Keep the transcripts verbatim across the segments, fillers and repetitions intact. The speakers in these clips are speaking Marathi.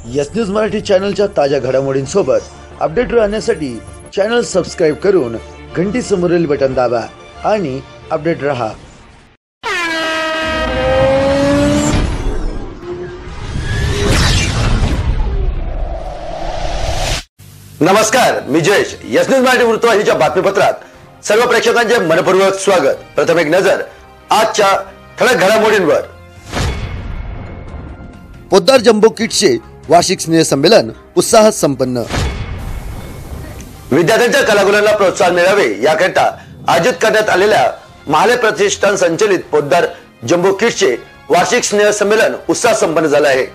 यस न्यूज मराठी चॅनलच्या ताज्या घडामोडींसोबत अपडेट राहण्यासाठी चॅनल सबस्क्राइब करून घंटी समोरील बटन दाबा आणि अपडेट रहा। नमस्कार, मी जयेश। यस न्यूज मराठी वृत्तवाहिनीच्या बातमीपत्रात सर्व प्रेक्षकांचे मनपूर्वक स्वागत। प्रथम एक नजर आजच्या ठळक घडामोडींवर। पोद्दार जम्बो किट्सचे वार्षिक स्नेह संमेलन उत्साहात संपन्न। विद्यार्थ्यांच्या कलागुणांना प्रोत्साहन मिळावे याकरिता आयोजित करण्यात आलेल्या महाले प्रतिष्ठान संचलित पोद्दार जम्बो किट्सचे वार्षिक स्नेह संमेलन उत्साहात संपन्न झाले आहे।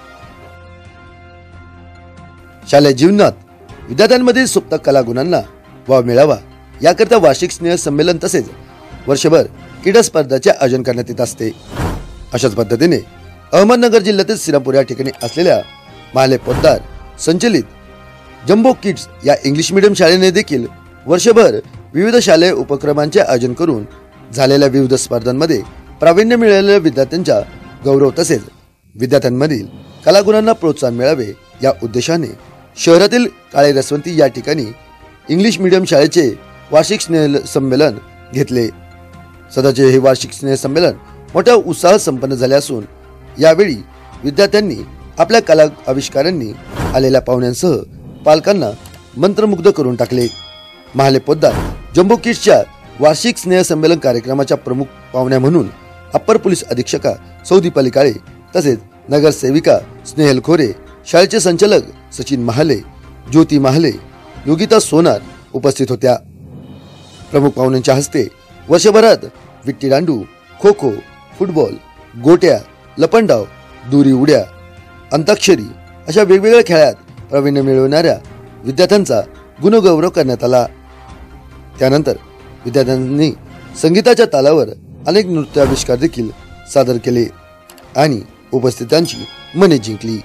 शालेय जीवनात विद्यार्थ्यांमधील सुप्त कलागुणांना वाव मिळावा याकरिता वार्षिक स्नेह संमेलन तसेच वर्षभर क्रीडा स्पर्धांचे आयोजन करण्यात येत असते। अशाच पद्धतीने अहमदनगर जिल्ह्यातील श्रीरामपूर या ठिकाणी असलेल्या महाले पोद्दार संचलित जम्बो किड्स या इंग्लिश मीडियम शाळेने देखील वर्षभर विविध शालेय उपक्रमांचे आयोजन करून झालेल्या विविध स्पर्धांमध्ये प्रावीण्य मिळालेल्या विद्यार्थ्यांचा गौरव तसेच विद्यार्थ्यांमधील कलागुणांना प्रोत्साहन मिळावे या उद्देशाने शहरातील काळे रसवंती या ठिकाणी इंग्लिश मीडियम शाळेचे वार्षिक स्नेह संमेलन घेतले। सध्याचे हे वार्षिक स्नेह संमेलन मोठ्या उत्साहात संपन्न झाले असून यावेळी विद्यार्थ्यांनी आपल्या कला आविष्कारांनी आलेल्या पाहुण्यांसह पालकांना मंत्रमुग्ध करून टाकले। महाले पोद्दार जम्बो किट्सच्या वार्षिक स्नेह संमेलन कार्यक्रमाच्या प्रमुख पाहुण्या म्हणून अप्पर पोलीस अधीक्षका सौ दीपाली काळे तसेच नगरसेविका स्नेहल खोरे, शाळेचे संचालक सचिन महाले, ज्योती महाले, योगिता सोनार उपस्थित होत्या। प्रमुख पाहुण्यांच्या हस्ते वर्षभरात विट्टी दांडू, खो खो, फुटबॉल, गोट्या, लपंडाव, दुरी उड्या, अंताक्षरी अशा वेगवेगळ्या खेळात प्रावीण्य मिळवणाऱ्या विद्यार्थ्यांचा गुणगौरव करण्यात आला। त्यानंतर विद्यार्थ्यांनी संगीताच्या तालावर अनेक नृत्याविष्कार देखील सादर केले आणि उपस्थितांची मने जिंकली।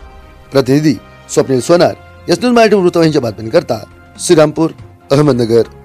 प्रतिनिधी स्वप्नील सोनार, यस न्यूज मराठी वृत्तवाहिनीच्या बातमीकरता श्रीरामपूर, अहमदनगर।